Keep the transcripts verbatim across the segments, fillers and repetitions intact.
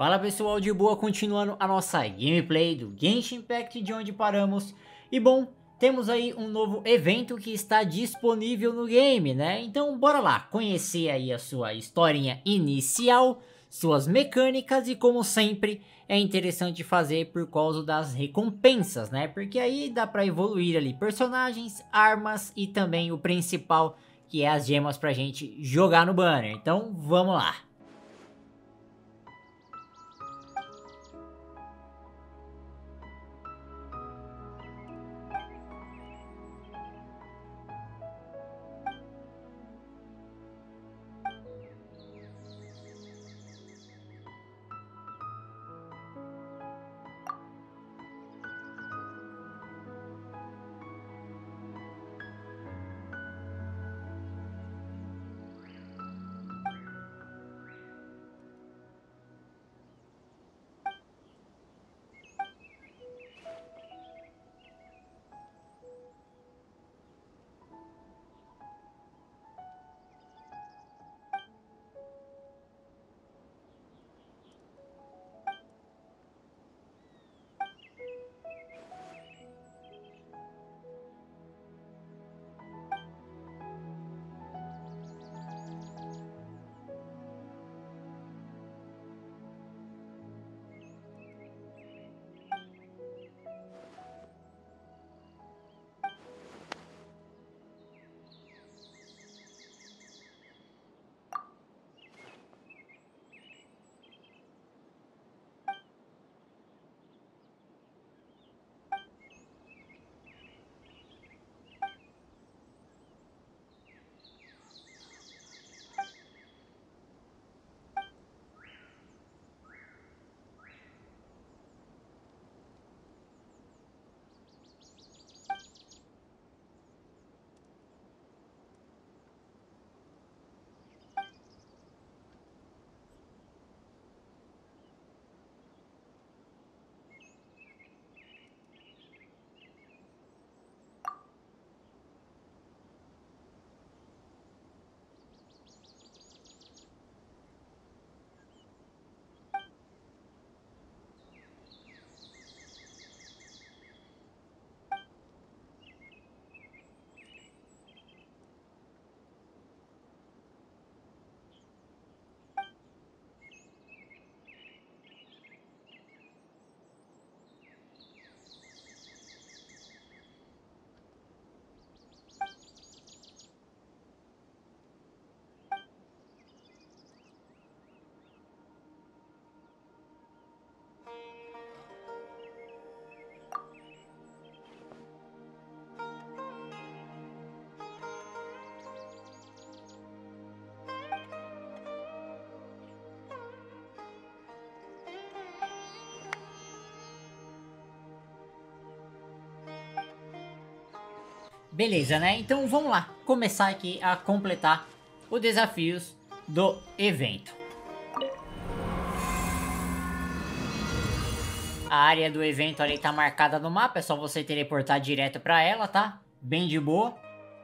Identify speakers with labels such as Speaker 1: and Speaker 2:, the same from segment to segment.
Speaker 1: Fala pessoal, de boa, continuando a nossa gameplay do Genshin Impact de onde paramos. E bom, temos aí um novo evento que está disponível no game, né? Então bora lá, conhecer aí a sua historinha inicial, suas mecânicas e como sempre é interessante fazer por causa das recompensas, né? Porque aí dá pra evoluir ali personagens, armas e também o principal, que é as gemas pra gente jogar no banner. Então vamos lá. Beleza, né? Então vamos lá, começar aqui a completar os desafios do evento. A área do evento ali tá marcada no mapa, é só você teleportar direto pra ela, tá? Bem de boa.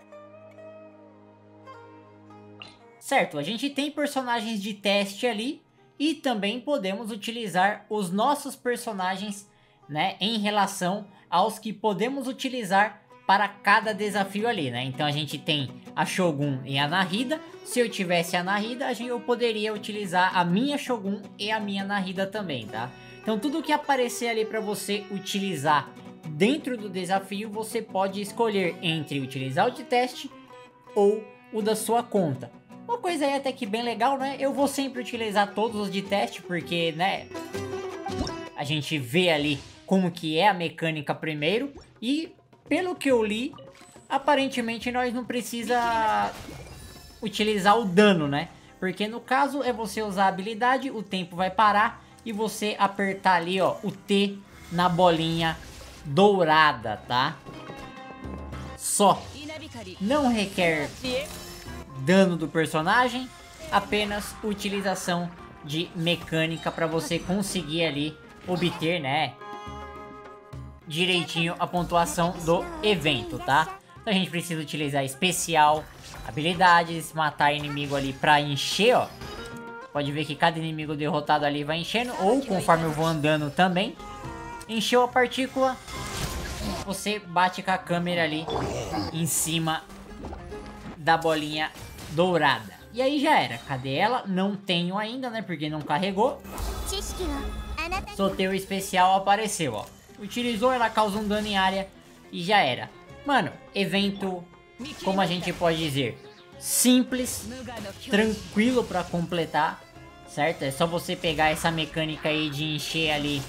Speaker 1: Certo, a gente tem personagens de teste ali e também podemos utilizar os nossos personagens, né, em relação aos que podemos utilizar para cada desafio ali, né? Então a gente tem a Shogun e a Nahida. Se eu tivesse a Nahida, eu poderia utilizar a minha Shogun e a minha Nahida também, tá? Então tudo que aparecer ali para você utilizar dentro do desafio, você pode escolher entre utilizar o de teste ou o da sua conta. Uma coisa aí até que bem legal, né? Eu vou sempre utilizar todos os de teste, porque, né, a gente vê ali como que é a mecânica primeiro e pelo que eu li, aparentemente nós não precisa utilizar o dano, né? Porque no caso é você usar a habilidade, o tempo vai parar e você apertar ali, ó, o T na bolinha dourada, tá? Só. Não requer dano do personagem, apenas utilização de mecânica para você conseguir ali obter, né, direitinho a pontuação do evento, tá? Então a gente precisa utilizar especial, habilidades, matar inimigo ali pra encher, ó. Pode ver que cada inimigo derrotado ali vai enchendo, ou conforme eu vou andando também. Encheu a partícula, você bate com a câmera ali em cima da bolinha dourada. E aí já era. Cadê ela? Não tenho ainda, né? Porque não carregou. Sorteio especial apareceu, ó. Utilizou, ela causa um dano em área e já era. Mano, evento, como a gente pode dizer, simples, tranquilo pra completar, certo? É só você pegar essa mecânica aí de encher ali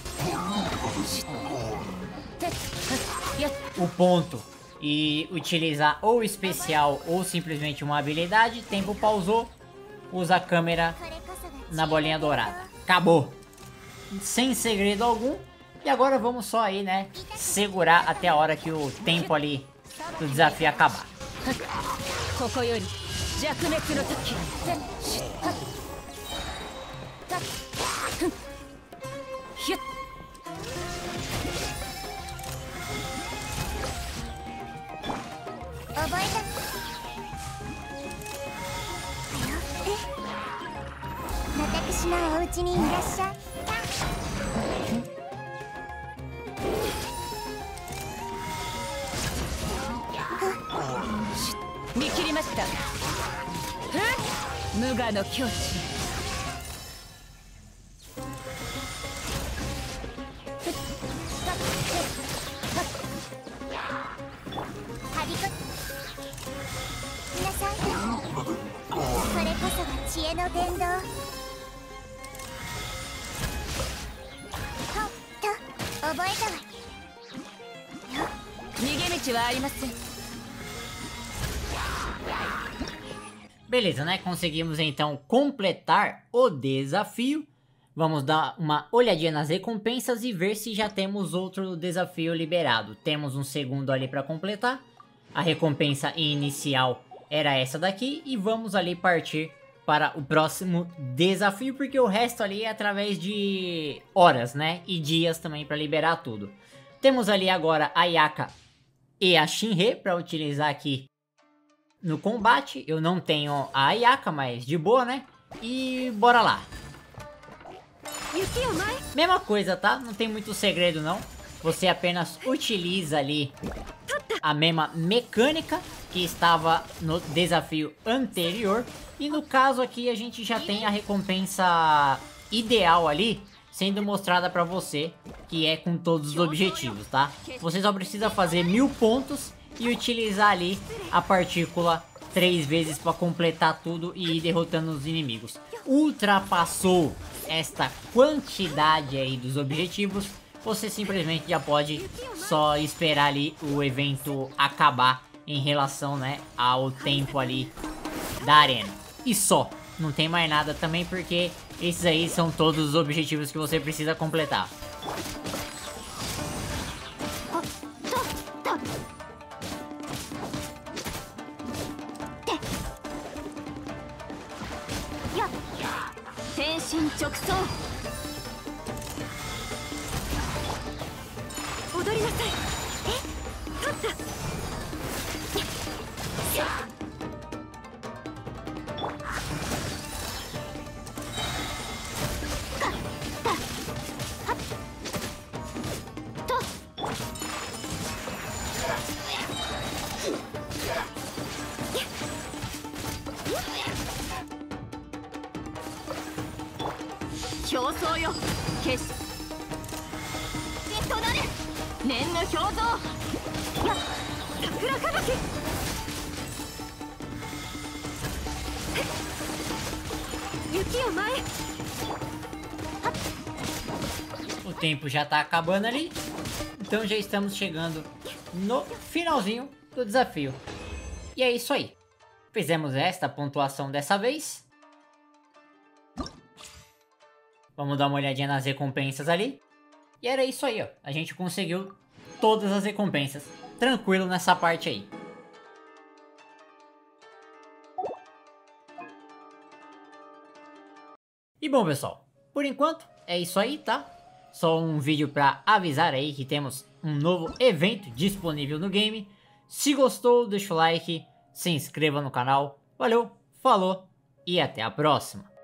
Speaker 1: o ponto e utilizar ou especial ou simplesmente uma habilidade. Tempo pausou, usa a câmera na bolinha dourada. Acabou. Sem segredo algum. E agora vamos só aí, né, segurar até a hora que o tempo ali do desafio acabar. Beleza, né? Conseguimos então completar o desafio. Vamos dar uma olhadinha nas recompensas e ver se já temos outro desafio liberado. Temos um segundo ali para completar. A recompensa inicial era essa daqui. E vamos ali partir para o próximo desafio, porque o resto ali é através de horas, né? E dias também para liberar tudo. Temos ali agora a Ayaka e a Shinhe para utilizar aqui no combate. Eu não tenho a Ayaka, mas de boa, né? E bora lá. Mesma coisa, tá? Não tem muito segredo não. Você apenas utiliza ali a mesma mecânica que estava no desafio anterior. E no caso aqui a gente já tem a recompensa ideal ali sendo mostrada pra você, que é com todos os objetivos, tá? Você só precisa fazer mil pontos e utilizar ali a partícula três vezes para completar tudo e ir derrotando os inimigos. Ultrapassou esta quantidade aí dos objetivos, você simplesmente já pode só esperar ali o evento acabar em relação, né, ao tempo ali da arena. E só, não tem mais nada também, porque esses aí são todos os objetivos que você precisa completar. O tempo já tá acabando ali, então já estamos chegando no finalzinho do desafio. E é isso aí. Fizemos esta pontuação dessa vez. Vamos dar uma olhadinha nas recompensas ali. E era isso aí, ó. A gente conseguiu todas as recompensas. Tranquilo nessa parte aí. E bom, pessoal, por enquanto é isso aí, tá? Só um vídeo para avisar aí que temos um novo evento disponível no game. Se gostou, deixa o like, se inscreva no canal. Valeu, falou e até a próxima.